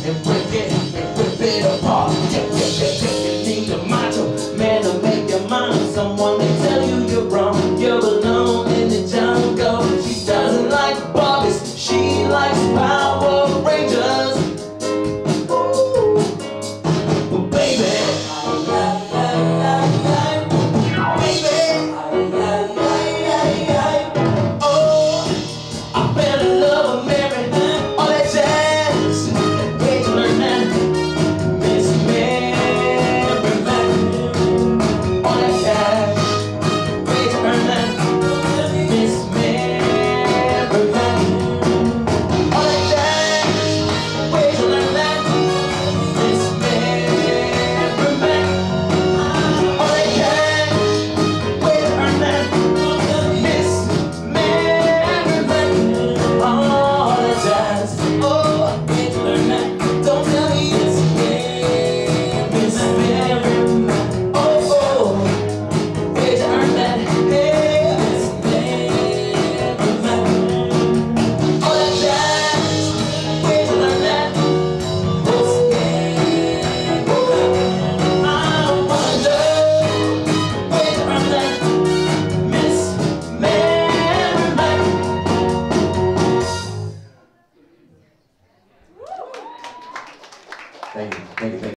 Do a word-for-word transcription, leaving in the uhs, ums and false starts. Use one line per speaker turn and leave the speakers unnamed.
and break it and rip it apart. Take, take, take, take, you need a macho man to make your mind. Someone to tell you you're wrong, you're alone in the jungle. She doesn't like Barbies, she likes Power Rangers. Ooh. But baby, thank you, thank you, thank you.